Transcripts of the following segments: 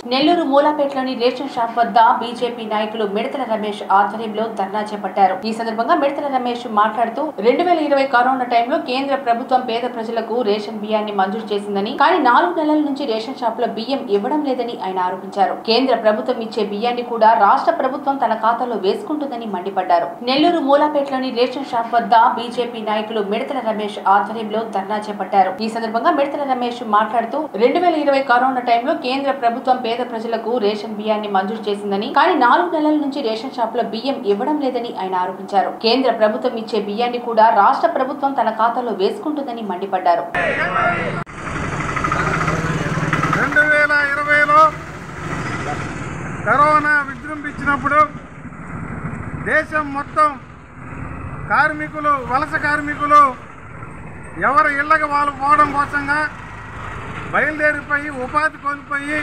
నెల్లూరు మూలాపేటలోని ration shop వద్ద BJP నాయకులు మిడతల రమేష్ ఆధ్వర్యంలో ధర్నా చేపట్టారు. ఈ సందర్భంగా మిడతల రమేష్ మాట్లాడుతూ 2020 కరోనా టైంలో కేంద్ర ప్రభుత్వం పేద ప్రజలకు రేషన్ బియ్యాన్ని మంజూరు చేసిందని, కానీ 4 నెలల నుంచి రేషన్ షాప్ లో బియ్యం ఇవ్వడం లేదని ఆయన ఆరోపించారు. కేంద్ర ప్రభుత్వం ఇచ్చే బియ్యాన్ని కూడా రాష్ట్ర ప్రభుత్వం తన ఖాతాలో వేసుకుంటుందని మండిపడ్డారు. నెల్లూరు మూలాపేటలోని రేషన్ షాప్ వద్ద బీజేపీ నాయకులు మిడతల రమేష్ ఆధ్వర్యంలో ధర్నా చేపట్టారు. ఈ సందర్భంగా మిడతల రమేష్ మాట్లాడుతూ 2020 కరోనా టైంలో కేంద్ర ప్రభుత్వం పేద ప్రజలకు రేషన్ బియ్యాన్ని మంజూరు చేసిందని, కానీ 4 నెలల నుంచి రేషన్ షాప్ లో బియ్యం ఇవ్వడం లేదని ఆయన ఆరోపించారు. కేంద్ర ప్రభుత్వం ఇచ్చే బియ్యాన్ని కూడా రాష్ట్ర ప్రభుత్వం తన ఖాతాలో వేసుకుంటుందని మండిపడ్డారు. 2020లో కరోనా విజృంభించినప్పుడు దేశం మొత్తం కార్మికులు, వలస కార్మికులు ఎవరి ఇళ్లకు వాళ్ళు పోవడం కోసంగా బయలుదేరిపోయి ఉపాధి కోల్పోయి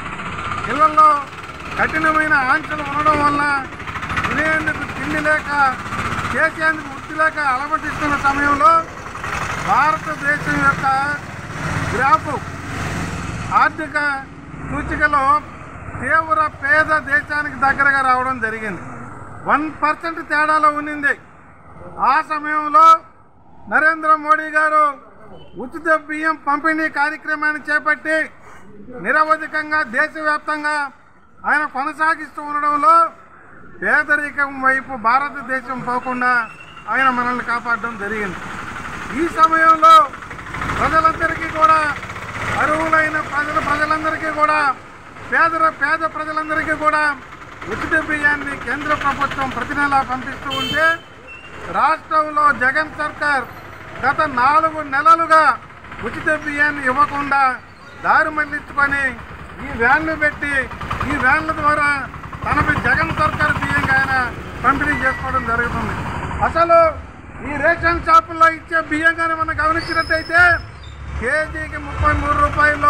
ఇళ్లలో కఠినమైన ఆంక్షలు ఉండడం వల్ల తినేందుకు తిండి లేక, చేసేందుకు వృత్తి లేక అలమటిస్తున్న సమయంలో భారతదేశం యొక్క గ్రాఫ్ ఆర్థిక సూచికలో తీవ్ర పేద దేశానికి దగ్గరగా రావడం జరిగింది. 1% తేడాలో ఉన్నింది. ఆ సమయంలో నరేంద్ర మోడీ గారు ఉచిత బియ్యం పంపిణీ కార్యక్రమాన్ని చేపట్టి నిరవధికంగా దేశవ్యాప్తంగా ఆయన కొనసాగిస్తూ ఉండడంలో పేదరికం వైపు భారతదేశం పోకుండా ఆయన మనల్ని కాపాడడం జరిగింది. ఈ సమయంలో ప్రజలందరికీ కూడా, అర్హులైన ప్రజలందరికీ కూడా, పేద ప్రజలందరికీ కూడా ఉచిత బియ్యాన్ని కేంద్ర ప్రభుత్వం ప్రతి నెలా పంపిస్తూ ఉంటే రాష్ట్రంలో జగన్ సర్కార్ గత 4 నెలలుగా ఉచిత బియ్యాన్ని ఇవ్వకుండా దారి మళ్లించుకొని ఈ వ్యాన్లు పెట్టి, ఈ వ్యాన్ల ద్వారా తనపై జగన్ సర్కార్ బియ్యంగా ఆయన పంపిణీ చేసుకోవడం జరుగుతుంది. అసలు ఈ రేషన్ షాపుల్లో ఇచ్చే బియ్యంగానే మనం గమనించినట్టయితే కేజీకి 33 రూపాయలు,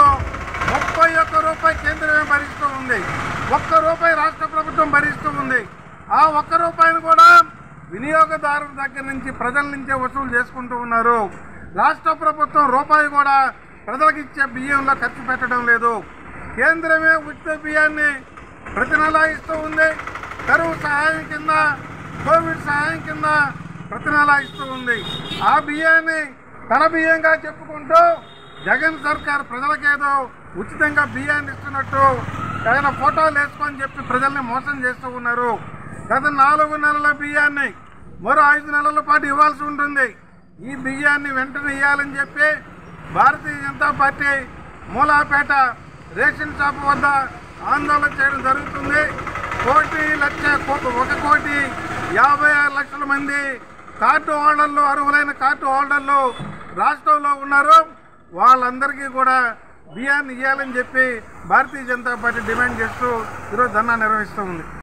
31 రూపాయి కేంద్రమే భరిస్తూ ఉంది, 1 రూపాయి రాష్ట్ర ప్రభుత్వం భరిస్తూ ఉంది. ఆ 1 రూపాయిని కూడా వినియోగదారుల దగ్గర నుంచి, ప్రజల నుంచే వసూలు చేసుకుంటూ ఉన్నారు. రాష్ట్ర ప్రభుత్వం రూపాయి కూడా ప్రజలకు ఇచ్చే బియ్యంలో ఖర్చు పెట్టడం లేదు. కేంద్రమే ఉచిత బియ్యాన్ని ప్రతి నెలా ఇస్తూ ఉంది. కరువు సహాయం కింద, కోవిడ్ సహాయం కింద ప్రతి నెలా ఇస్తూ ఉంది. ఆ బియ్యాన్ని తన బియ్యంగా చెప్పుకుంటూ జగన్ సర్కార్ ప్రజలకేదో ఉచితంగా బియ్యాన్ని ఇస్తున్నట్టు ఆయన ఫోటోలు వేసుకొని చెప్పి ప్రజల్ని మోసం చేస్తూ ఉన్నారు. గత 4 నెలల బియ్యాన్ని మరో 5 నెలల పాటు ఇవ్వాల్సి ఉంటుంది. ఈ బియ్యాన్ని వెంటనే ఇవ్వాలని చెప్పి భారతీయ జనతా పార్టీ మూలాపేట రేషన్ షాప్ వద్ద ఆందోళన చేయడం జరుగుతుంది. 1,56,00,000 మంది కార్డు హోల్డర్లు, అర్హులైన కార్డు హోల్డర్లు రాష్ట్రంలో ఉన్నారు. వాళ్ళందరికీ కూడా బియ్యాన్ని ఇవ్వాలని చెప్పి భారతీయ జనతా పార్టీ డిమాండ్ చేస్తూ ఈరోజు ధర్నా నిర్వహిస్తూ ఉంది.